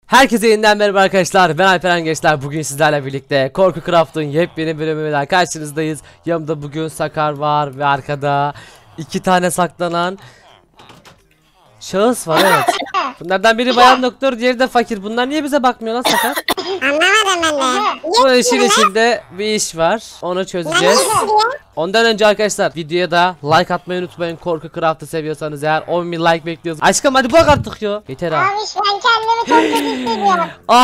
Herkese yeniden merhaba arkadaşlar, ben Alperen Gençler. Bugün sizlerle birlikte Korku Craft'ın yepyeni bölümüyle karşınızdayız. Yanımda bugün Sakar var ve arkada iki tane saklanan şahıs var, evet. Bunlardan biri bayan doktor, diğeri de fakir. Bunlar niye bize bakmıyor lan Sakar? Anlamadım ben de. Bu işin içinde bir iş var, onu çözeceğiz. Ondan önce arkadaşlar videoya da like atmayı unutmayın. Korku Craft'ı seviyorsanız eğer 10.000 like bekliyoruz. Aşkım hadi bak artık ya. Yeter ha. Abi ben kendimi çok kötü hissediyorum.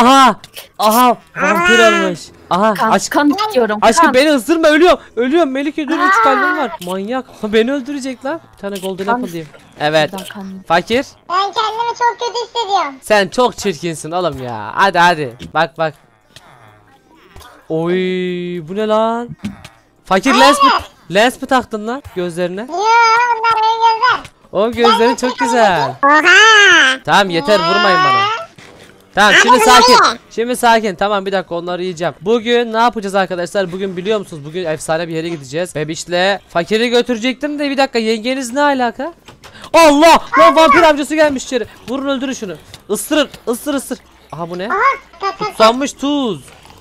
Aha vampir olmuş. Aha Kan istiyorum. aşkım kan. beni ısırma, ölüyorum Melike, dur, 3 kalbim var. Manyak. Beni öldürecek lan. Bir tane golden apple diyeyim. Evet. Fakir. Ben kendimi çok kötü hissediyorum. Sen çok çirkinsin oğlum ya. Hadi. Bak. Oy, bu ne lan? Fakir lens mi taktın lan gözlerine? Yoo bunlar benim gözler. O gözlerin çok güzel. Oha. Tamam yeter, vurmayın bana. Tamam şimdi sakin. Tamam bir dakika, onları yiyeceğim. Bugün ne yapacağız arkadaşlar? Bugün biliyor musunuz? Bugün efsane bir yere gideceğiz. Bebişle fakiri götürecektim de bir dakika, yengeniz ne alaka? Allah! Lan vampir amcası gelmiş içeri. Vurun, öldürün şunu. Isır. Aha bu ne? Kutsanmış tuz.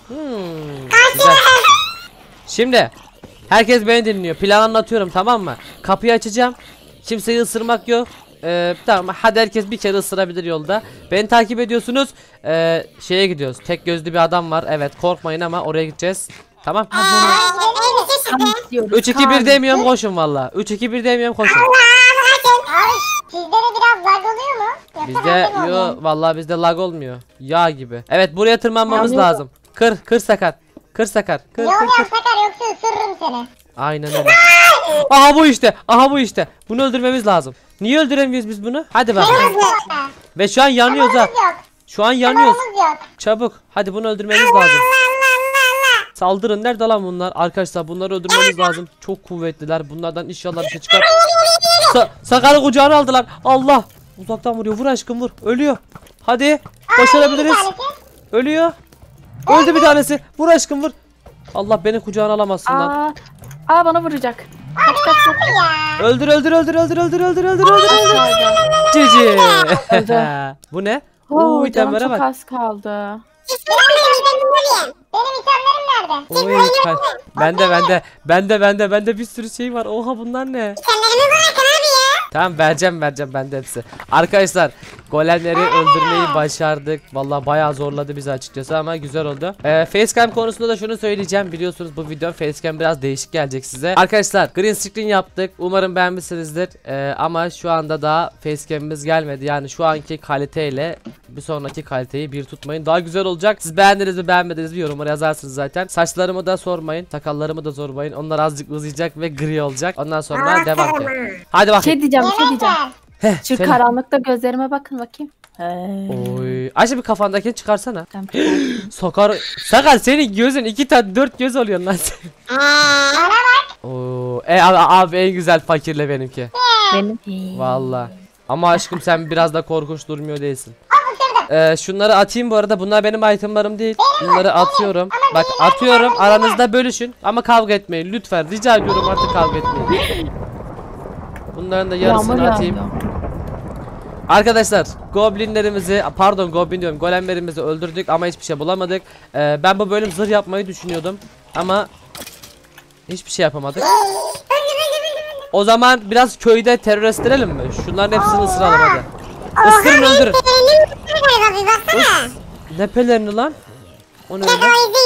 Güzel. Şimdi herkes beni dinliyor. Plan anlatıyorum, tamam mı? Kapıyı açacağım. Kimseyi ısırmak yok. Tamam, hadi herkes bir kere ısırabilir yolda. Beni takip ediyorsunuz. Şeye gidiyoruz. Tek gözlü bir adam var. Evet, korkmayın ama oraya gideceğiz. Tamam. Kan istiyorum. 3 2 1 demiyorum, koşun valla. 3 2 1 demiyorum, koşun. Abi sizde de biraz lag oluyor mu? Yoksa Bizde bende mi oluyor? vallahi bizde lag olmuyor. Yağ gibi. Evet, buraya tırmanmamız Yanıyor. lazım. Kır Sakar. Kır Sakar. Kır. Sakar yoksa ısırırım seni. Aynen öyle. Aha bu işte. Bunu öldürmemiz lazım. Niye öldüremiyoruz biz bunu? Hadi bakalım. Ve şu an yanıyoruz ha. Yok. Şu an yanıyoruz. Paramız yok. Çabuk. Hadi bunu öldürmemiz lazım. Saldırın. Nerede lan bunlar? Arkadaşlar bunları öldürmemiz lazım. Çok kuvvetliler. Bunlardan inşallah bir şey çıkar. Sakar'ı kucağına aldılar. Allah. Uzaktan vuruyor. Vur aşkım, vur. Ölüyor. Hadi. Başarabiliriz. Ölüyor. Öldü bir tanesi. Vur aşkım, vur. Allah, beni kucağına alamazsın lan. Bana vuracak. Kaç. Öldür. Cici. Bu ne? Oo, canım itemlere çok bak. az kaldı. Benim itemlerim nerede? Bende bir sürü şey var. Oha, bunlar ne? İtemlerimi bırakın abi ya. Tamam, vereceğim bende hepsi. Arkadaşlar, golemleri öldürmeyi başardık. Vallahi bayağı zorladı bizi açıkçası ama güzel oldu. Facecam konusunda da şunu söyleyeceğim. Biliyorsunuz bu video facecam biraz değişik gelecek size. Arkadaşlar, green screen yaptık. Umarım beğenmişsinizdir. Ama şu anda daha facecam'imiz gelmedi. Yani şu anki kaliteyle bir sonraki kaliteyi bir tutmayın. Daha güzel olacak. Siz beğendiniz mi beğenmediniz mi yorumlara yazarsınız zaten. Saçlarımı da sormayın. Sakallarımı da sormayın. Onlar azıcık uzayacak ve gri olacak. Ondan sonra devam edelim. Hadi bakayım. Şey diyeceğim. Heh, Şu söyle. karanlıkta gözlerime bakın bakayım. Oy. Ayşe, bir kafandakini çıkarsana. Tamam. Sakar senin gözün 2 tane 4 göz oluyor lan sen. Oo. Abi en güzel fakirle benimki. Benim. Vallahi. Ama aşkım sen biraz da korkunç durmuyor değilsin. Şunları atayım bu arada. Bunlar benim itemlarım değil. Bunları atıyorum. Bak, atıyorum. Aranızda bölüşün ama kavga etmeyin lütfen. Rica ediyorum, artık kavga etmeyin. Bunların da yarısını atayım. Arkadaşlar, golemlerimizi öldürdük ama hiçbir şey bulamadık. Ben bu bölüm zırh yapmayı düşünüyordum ama hiçbir şey yapamadık. O zaman biraz köyde teröristleyelim mi? Şunların hepsini ısıralım hadi. Isırın, öldürün. Ne pelerini lan? O ne öyle?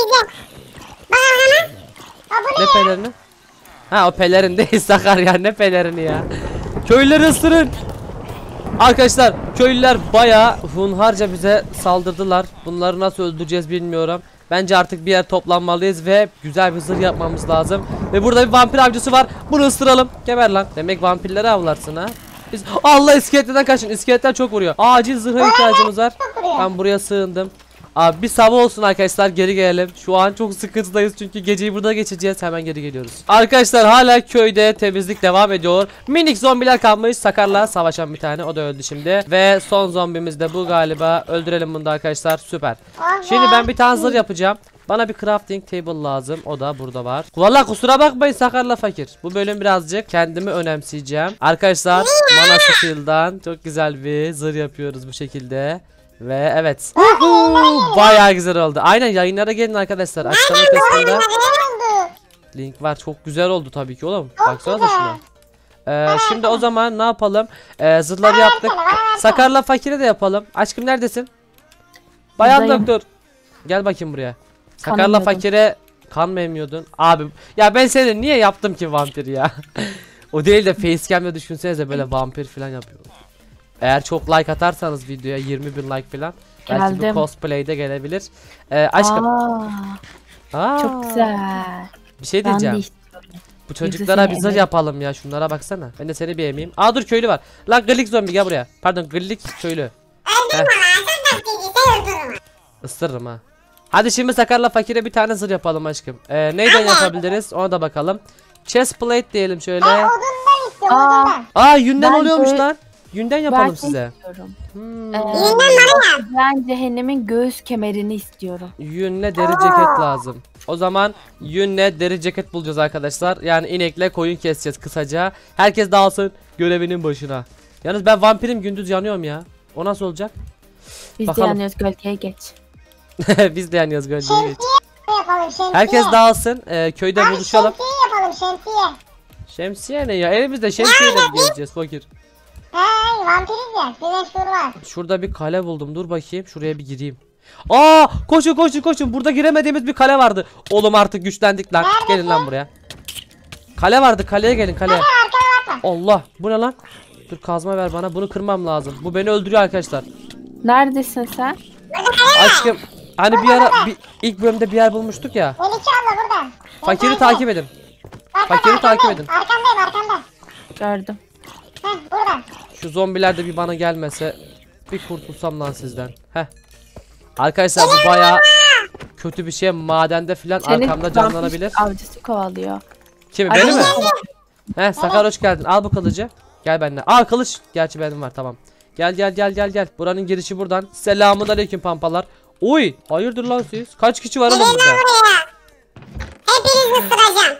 Ne pelerini? Ha, o pelerin değil Sakar ya, ne pelerini ya. Köylüleri ısırın. Arkadaşlar, köylüler bayağı hunharca bize saldırdılar. Bunları nasıl öldüreceğiz bilmiyorum. Bence artık bir yer toplanmalıyız ve güzel bir zırh yapmamız lazım. Ve burada bir vampir avcısı var. Bunu ısıralım. Geber lan. Demek vampirleri avlarsın ha. Allah, iskeletlerden kaçın. İskeletler çok vuruyor. Acil zırha ihtiyacımız var. Ben buraya sığındım. Abi bir sabah olsun arkadaşlar, geri gelelim. Şu an çok sıkıntıdayız çünkü geceyi burada geçireceğiz. Hemen geri geliyoruz. Arkadaşlar, hala köyde temizlik devam ediyor. Minik zombiler kalmış. Sakar'la savaşan bir tane, o da öldü şimdi. Ve son zombimiz de bu galiba. Öldürelim bunu da arkadaşlar, süper. Şimdi ben bir tane zırh yapacağım. Bana bir crafting table lazım. O da burada var. Vallahi kusura bakmayın Sakar'la fakir. Bu bölüm birazcık kendimi önemseyeceğim. Arkadaşlar, mana skill'dan çok güzel bir zırh yapıyoruz bu şekilde. Ve evet. Bayağı güzel oldu. Aynen yayınlara gelin arkadaşlar. Açıklama kısmında Ne oldu? link var. Çok güzel oldu tabii ki oğlum. Baksana da şuna. Şimdi o zaman ne yapalım? Zırhları yaptık. Sakarla fakire de yapalım. Aşkım neredesin? Bayan Buradayım. doktor. Gel bakayım buraya. Kan Sakarla emiyordum. fakire kan mı emiyordun? Abi ya ben seni niye yaptım ki vampir ya? O değil de facecam'le düşünsenize böyle vampir falan yapıyor. Eğer çok like atarsanız videoya 20.000 like falan belki bu Geldim. cosplay'de gelebilir. Aşkım. Aa, Çok güzel. bir şey Ben de diyeceğim. istiyorum. Bu çocuklara seni bir zırh emerim. yapalım ya. Şunlara baksana. Ben de seni bir emeyim. Aa dur köylü var. Lan gıllik zombi gel buraya. Pardon gıllik köylü. Heh, ısırırım ha. Hadi şimdi Sakar'la fakire bir tane zırh yapalım aşkım. Neyden yapabiliriz? Ona da bakalım. Chest plate diyelim şöyle. Odundan istiyorum Aa. odundan. Aa yünden Ben oluyormuş böyle- lan. Yünden Ben yapalım şey size. istiyorum. Hmm. Ben cehennemin göğüs kemerini istiyorum. Yünle deri ceket lazım. O zaman yünle deri ceket bulacağız arkadaşlar. Yani inekle koyun keseceğiz kısaca. Herkes dağılsın görevinin başına. Yalnız ben vampirim, gündüz yanıyorum ya. O nasıl olacak? Biz Bakalım. de yanıyoruz, gölgeye geç. Biz de yanıyoruz gölgeye geç. Şemsiye yapalım şemsiye. Herkes dağılsın. Köyde Abi buluşalım. şemsiye yapalım şemsiye. Şemsiye ne ya? Elimizde şemsiyeyle mi gezeceğiz fakir? Hey vampiriz ya. Güneş vurmaz. Şurada bir kale buldum. Dur bakayım. Şuraya bir gireyim. Aa, koşun koşun koşun. Burada giremediğimiz bir kale vardı. Oğlum artık güçlendik lan. Gelin lan buraya. Kale vardı. Kaleye gelin kaleye. Arkana bakma. Allah. Bu ne lan? Dur kazma ver bana. Bunu kırmam lazım. Bu beni öldürüyor arkadaşlar. Neredesin sen? Aşkım. Hani bir ara ilk bölümde bir yer bulmuştuk ya. Melike abla buradan. Fakiri takip edin. fakiri takip edin. Arkandayım arkanda. Gördüm. Heh buradan. Şu zombiler de bir bana gelmese bir kurtulsam lan sizden. Heh. Arkadaşlar bu baya kötü bir şey. Madende filan arkamda vampir canlanabilir. avcısı kovalıyor. Kim Ay, beni mi? kovalıyor. Heh Sakar hoş geldin. Al bu kılıcı. Gel benimle. Aa kılıç. Gerçi benim var tamam. Gel gel gel gel gel. Buranın girişi buradan. Selamun aleyküm pampalar. Oy hayırdır lan siz? Kaç kişi var oğlum burada? Hepinizi ısıracağım.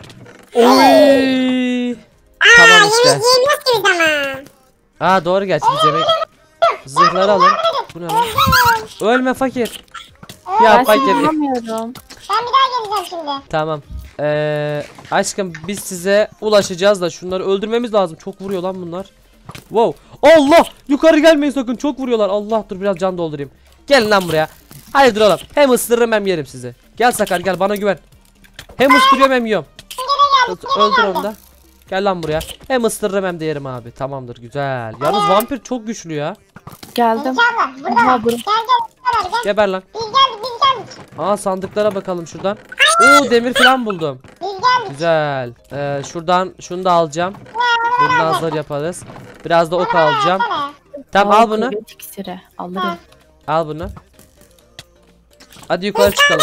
Oy. Tamam işte. Yiyemiyoruz ki biz ama. Aa doğru gerçi biz yemek. Zırhları alın. Bu ne lan? Ölme fakir. Ya Ben seni fakir. bulamıyorum. Ben bir daha geleceğim şimdi. Tamam. Aşkım biz size ulaşacağız da şunları öldürmemiz lazım. Çok vuruyor lan bunlar. Wow. Allah! Yukarı gelmeyin sakın. Çok vuruyorlar. Allah dur biraz can doldurayım. Gelin lan buraya. Hayırdır oğlum. Hem ısırırım hem yerim sizi. Gel Sakar gel bana güven. Hem ısırıyorum hem yiyorum. Öldür onu da. Gel lan buraya. Hem ısırırım hem de yerim abi. Tamamdır güzel. Yalnız vampir çok güçlü ya. Geldim. Melike abla burada Aha, var. burada. Gel gel. Gel. Geber lan. Biz geldik biz geldik. Aa sandıklara bakalım şuradan. Oo demir falan buldum. Biz geldik. Güzel. Şuradan şunu da alacağım. Bundan zırh yaparız. Biraz da ok alacağım. Tamam al bunu. Kuvvet iksiri. Alırım. Al bunu. Hadi yukarı çıkalım.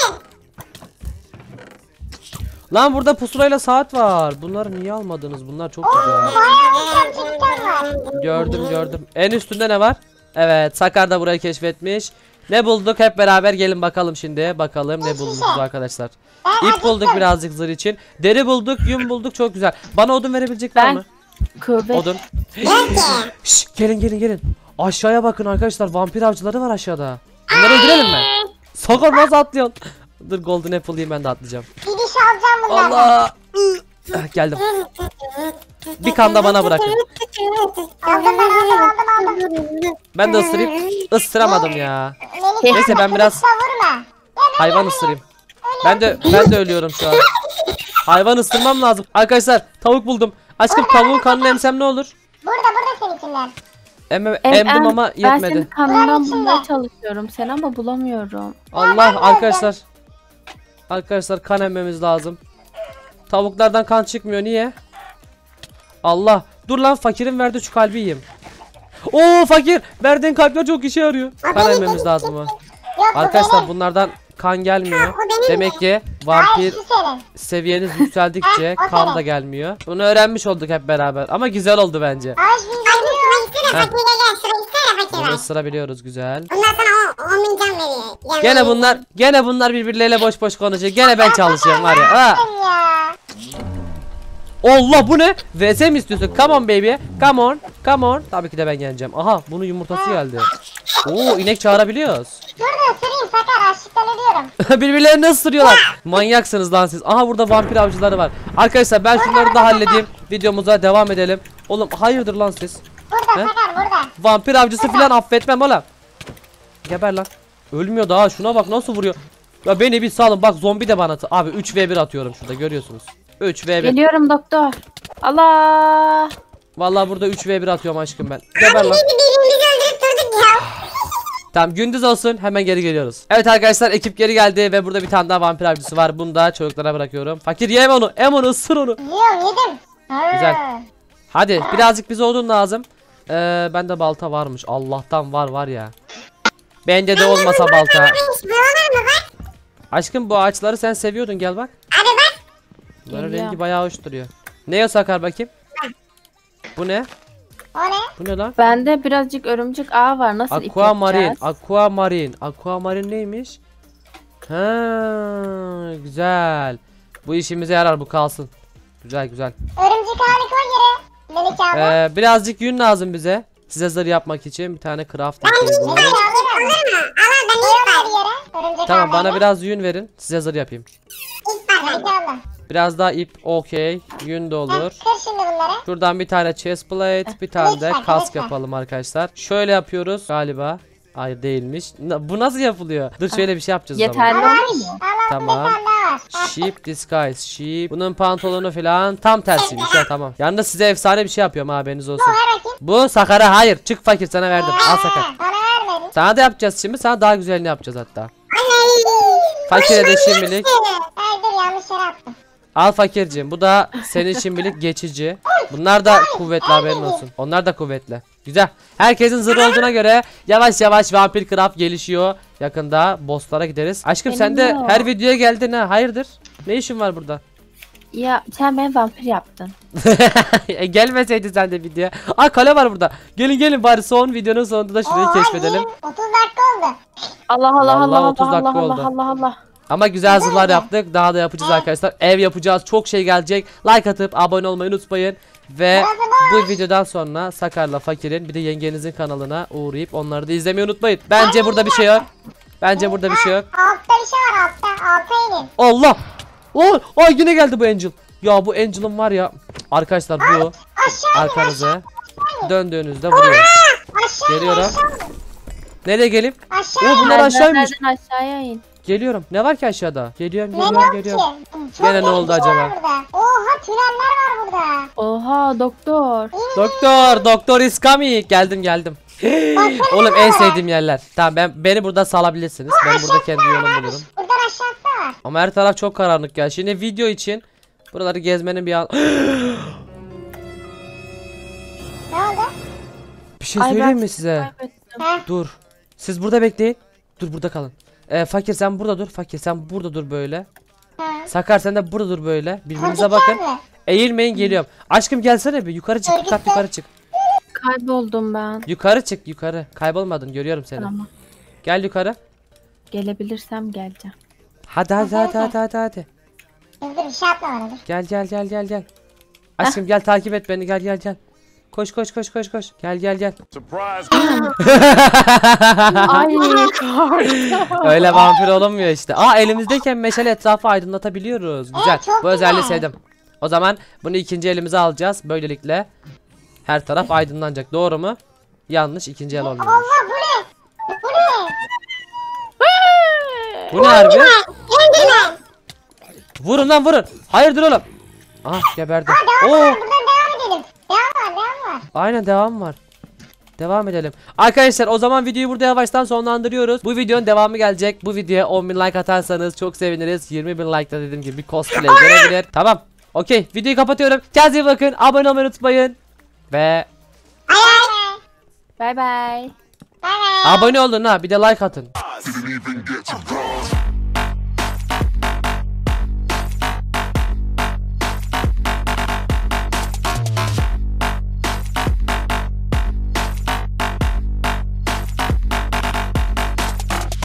Lan burada pusulayla saat var. Bunları niye almadınız? Bunlar çok güzel. Bayağı bir çocuklar var. Gördüm gördüm. En üstünde ne var? Evet Sakar da burayı keşfetmiş. Ne bulduk hep beraber gelin bakalım şimdi. Bakalım ne bulduk arkadaşlar. İp bulduk birazcık zırh için. Deri bulduk, yün bulduk çok güzel. Bana odun verebilecek var Ben- mı? Kuvvet. Odun. Şşş, gelin gelin gelin. Aşağıya bakın arkadaşlar vampir avcıları var aşağıda. Bunları öldürelim mi? Sakar nasıl atlıyorsun? Dur golden apple yiyeyim ben de atlayacağım. Bir diş alacağım bunlardan. Allah. Geldim. Bir kan da bana bırakın. Aldım ben aldım. Ben de ısırayım. Isıramadım ya. Melike Neyse ben biraz vurma. hayvan ısırayım. Ben de ölüyorum şu an. Hayvan ısırmam lazım. Arkadaşlar tavuk buldum. Aşkım tavuğun kanını emsem ne olur? Burada seninkiler. Emdim ama Ben senin yetmedi. kanından içinde. bulmaya çalışıyorum. Sen ama bulamıyorum. Allah arkadaşlar. Arkadaşlar kan emmemiz lazım. Tavuklardan kan çıkmıyor niye? Allah. Dur lan fakirin verdiği şu kalbi yiyeyim. Oo fakir. Verdiğin kalpler çok işe yarıyor. Kan emmemiz lazım ama. Yok bu Arkadaşlar benim. bunlardan kan gelmiyor. Bu benim Demek ki Hayır vampir şu senin. seviyeniz yükseldikçe Ah, o kan senin. da gelmiyor. Bunu öğrenmiş olduk hep beraber. Ama güzel oldu bence. Ay biz geliyor. Heh. Fakir Bunu ısırabiliyoruz güzel. Bunlar sana 10 bin can veriyor. Gene bunlar birbirleriyle boş boş konuşuyor. Gene ben çalışıyorum var ya. Aa. Ya. Allah bu ne? VS mi istiyorsun? Come on baby. Come on. Come on. Tabii ki de ben yeneceğim. Aha bunun yumurtası geldi. Oo inek çağırabiliyoruz. Dur da ısırayım Sakar, açlıktan ölüyorum. Birbirlerini ısırıyorlar. Manyaksınız lan siz. Aha burada vampir avcıları var. Arkadaşlar ben şunları da halledeyim. Videomuza devam edelim. Oğlum hayırdır lan siz? Burada He? Sakar, burada. Vampir avcısı falan affetmem oğlum. Geber lan. Ölmüyor daha, şuna bak nasıl vuruyor. Ya beni bir salın bak, zombi de bana abi 3v1 atıyorum şurada, görüyorsunuz. 3v1. Geliyorum doktor. Allah. Vallahi burada 3v1 atıyorum aşkım ben. Geber lan. Birbirimizi öldürüp durduk ya. Tamam gündüz olsun, hemen geri geliyoruz. Evet arkadaşlar, ekip geri geldi ve burada bir tane daha vampir avcısı var. Bunu da çocuklara bırakıyorum. Fakir ye onu. Em onu, ısır onu. Yiyorum, yedim. Güzel. Hadi birazcık bize odun lazım. Bende balta varmış. Allah'tan var ya. Bende de olmasa balta. Buralar mı bak? Aşkım bu ağaçları sen seviyordun, gel bak. Hadi bak. Bunların Geliyor. rengi bayağı hoş duruyor. Ne o Sakar bakayım? Bu ne? O ne? Bu ne lan? Bende birazcık örümcek ağ var. Nasıl ip Aquamarine. yapacağız? Aquamarine. Aquamarine neymiş? Ha, güzel. Bu işimize yarar, bu kalsın. Güzel. Örümcek ağını koy yere. Melek abi. Birazcık yün lazım bize. Size zırh yapmak için bir tane crafting table. Alır mı? Alır ben ilk var yere. Örümcek Tamam, bana ağını. biraz yün verin. Size zırh yapayım. İlk var Melek abi. Biraz daha ip, okey. Yün de olur. Kır şimdi bunları. Şuradan bir tane chest plate, bir tane de Lütfen, kask lütfen. yapalım arkadaşlar. Şöyle yapıyoruz galiba. Hayır değilmiş. Bu nasıl yapılıyor? Dur şöyle bir şey yapacağız o zaman. Yeterli olur mu? Tamam. Tamam. Bir tane daha var. Sheep disguise, sheep. Bunun pantolonu falan tam tersiymiş ya, tamam. Yalnız size efsane bir şey yapıyorum, haberiniz olsun. Ver bakayım. Bu Sakar'a hayır. Çık fakir, sana verdim. Al Sakar. Bana vermedin. Sana da yapacağız şimdi. Sana daha güzelini yapacağız hatta. Fakire de şimdilik. Ay dur, yanlış yere attım. Al fakirciğim. Bu da senin şimdilik geçici. Bunlar da kuvvetli, haberin olsun. Onlar da kuvvetli. Güzel. Herkesin zırhı olduğuna göre yavaş yavaş Vampir Craft gelişiyor. Yakında bosslara gideriz. Aşkım sen de Benim yok. her videoya geldin ha. Hayırdır? Ne işin var burada? Ya sen beni vampir yaptın. Gelmeseydin sen de videoya. Aa, kale var burada. Gelin bari son videonun sonunda da şurayı keşfedelim. 30 dakika oldu. Allah Vallahi Allah 30 dakika Allah oldu. Allah Allah. Ama güzel zırhlar yaptık. Daha da yapacağız arkadaşlar. Ev yapacağız. Çok şey gelecek. Like atıp abone olmayı unutmayın. Ve bu videodan sonra Sakar'la Fakir'in bir de yengenizin kanalına uğrayıp onları da izlemeyi unutmayın. Bence burada bir şey yok. Bence burada bir şey yok. Altta bir şey var, altta. Alta inin. Allah! Oh, ay yine geldi bu Angel. Ya bu Angel'ın var ya. Arkadaşlar bu Aşağı inin. arkanıza döndüğünüzde vuruyor. Aşağı inin. Geliyorum. Aşağı inin. Nereye geleyim? Aşağı Oo, inin. bunlar aşağıymış. Nereden aşağıya in. Geliyorum. Ne var ki aşağıda? Geliyorum. Ne yok ki? Çok Gene ne oldu garip bir şey var acaba? burada. Oha, tüneller var burada. Oha doktor. Doktor is coming. Geldim. Oğlum en sevdiğim yerler. Tamam, beni burada salabilirsiniz. Ben burada kendi yolumu bulurum. Buradan aşağısı var. Ama her taraf çok karanlık ya. Şimdi video için buraları gezmenin bir an. Ne oldu? Bir şey Ay, söyleyeyim ben mi size? kaybettim. Ha? Dur. Siz burada bekleyin. Dur burada kalın. Fakir sen burada dur. Fakir sen burada dur böyle. Ha. Sakar sen de burada dur böyle. Birbirinize Hadi bakın. gel. Eğilmeyin, geliyorum. Aşkım gelsene bir yukarı çık. Bir kat yukarı çık. Kayboldum ben. Yukarı çık yukarı. Kaybolmadın, görüyorum seni. Tamam. Gel yukarı. Gelebilirsem geleceğim. Hadi. Dur bir şey yapma bana, dur. Gel. Aşkım gel, takip et beni, gel. Koş. Gel. Surprise! Ay. Öyle vampir olunmuyor işte. Aa, elimizdeyken meşale etrafı aydınlatabiliyoruz. Güzel. çok Bu özelliği güzel. sevdim. O zaman bunu ikinci elimize alacağız. Böylelikle her taraf aydınlanacak. Doğru mu? Yanlış, ikinci el olmuyor. Allah, bu ne? Bu ne? Bu ne harbi? Endiler. Vurun. Hayırdır oğlum? Ah, geberdim. Oo, Buradan devam edelim. Devam var. aynen devam var. Devam edelim. Arkadaşlar o zaman videoyu burada yavaştan sonlandırıyoruz. Bu videonun devamı gelecek. Bu videoya 10.000 like atarsanız çok seviniriz. 20.000 like'da dediğim gibi bir cosplay gelebilir. Tamam. Okey, videoyu kapatıyorum. Kendinize iyi bakın. Abone olmayı unutmayın. Ve Bye bye. Bay bay. abone olun ha, bir de like atın. Didn't even get to bronze.